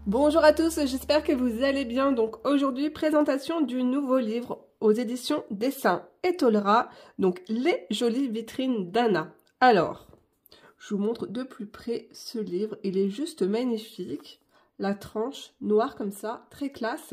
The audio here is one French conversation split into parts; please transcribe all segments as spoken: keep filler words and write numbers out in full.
Bonjour à tous, j'espère que vous allez bien. Donc aujourd'hui, présentation du nouveau livre aux éditions Dessins et Tolera, donc Les jolies vitrines d'Anna. Alors, je vous montre de plus près ce livre, il est juste magnifique. La tranche noire comme ça, très classe.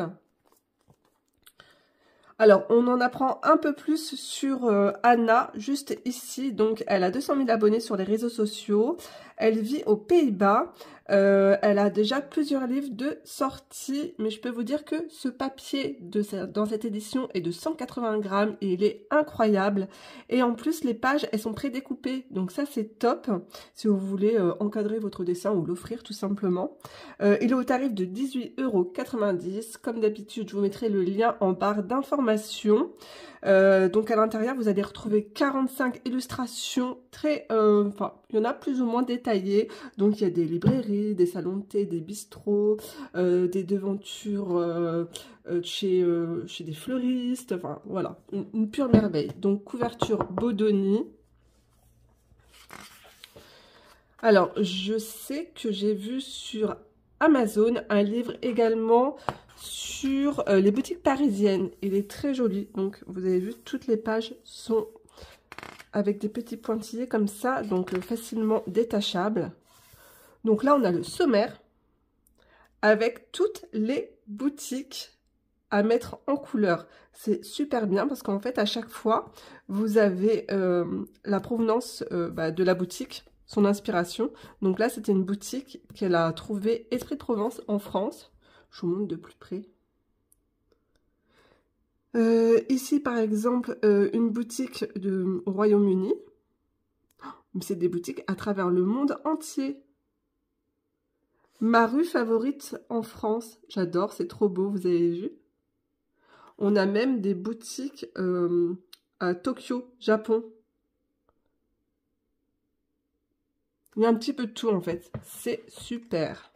Alors, on en apprend un peu plus sur euh, Anna, juste ici. Donc, elle a deux cent mille abonnés sur les réseaux sociaux. Elle vit aux Pays-Bas. Euh, elle a déjà plusieurs livres de sortie. Mais je peux vous dire que ce papier de ce, dans cette édition est de cent quatre-vingts grammes et il est incroyable. Et en plus, les pages, elles sont prédécoupées. Donc ça, c'est top si vous voulez euh, encadrer votre dessin ou l'offrir tout simplement. Euh, il est au tarif de dix-huit euros quatre-vingt-dix. Comme d'habitude, je vous mettrai le lien en barre d'informations. Euh, donc à l'intérieur vous allez retrouver quarante-cinq illustrations très, euh, enfin il y en a plus ou moins détaillées. Donc il y a des librairies, des salons de thé, des bistrots, euh, des devantures euh, euh, chez, euh, chez des fleuristes, enfin voilà, une, une pure merveille. Donc couverture Bodoni. Alors je sais que j'ai vu sur Amazon un livre également sur euh, les boutiques parisiennes. Il est très joli. Donc, vous avez vu, toutes les pages sont avec des petits pointillés comme ça, donc euh, facilement détachables. Donc là, on a le sommaire avec toutes les boutiques à mettre en couleur. C'est super bien parce qu'en fait, à chaque fois, vous avez euh, la provenance euh, bah, de la boutique, son inspiration. Donc là, c'était une boutique qu'elle a trouvée Esprit de Provence en France. Je vous montre de plus près. Euh, ici, par exemple, euh, une boutique de, au Royaume-Uni. C'est des boutiques à travers le monde entier. Ma rue favorite en France. J'adore, c'est trop beau, vous avez vu. On a même des boutiques euh, à Tokyo, Japon. Il y a un petit peu de tout, en fait. C'est super.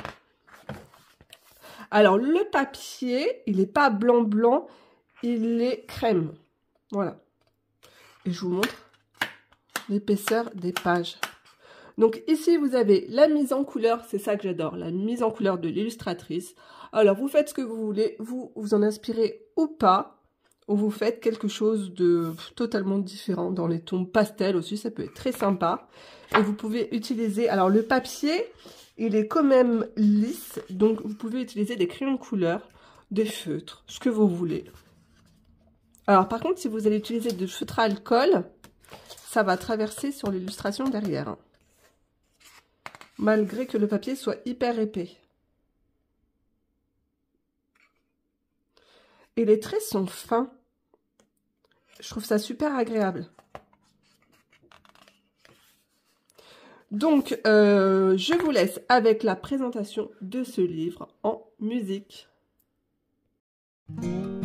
Alors, le papier, il n'est pas blanc-blanc, il est crème. Voilà. Et je vous montre l'épaisseur des pages. Donc ici, vous avez la mise en couleur, c'est ça que j'adore, la mise en couleur de l'illustratrice. Alors, vous faites ce que vous voulez, vous vous en inspirez ou pas, ou vous faites quelque chose de totalement différent dans les tons pastels aussi, ça peut être très sympa. Et vous pouvez utiliser, alors le papier, il est quand même lisse, donc vous pouvez utiliser des crayons de couleur, des feutres, ce que vous voulez. Alors par contre, si vous allez utiliser de feutre à alcool, ça va traverser sur l'illustration derrière. Malgré que le papier soit hyper épais. Et les traits sont fins. Je trouve ça super agréable. Donc, euh, je vous laisse avec la présentation de ce livre en musique.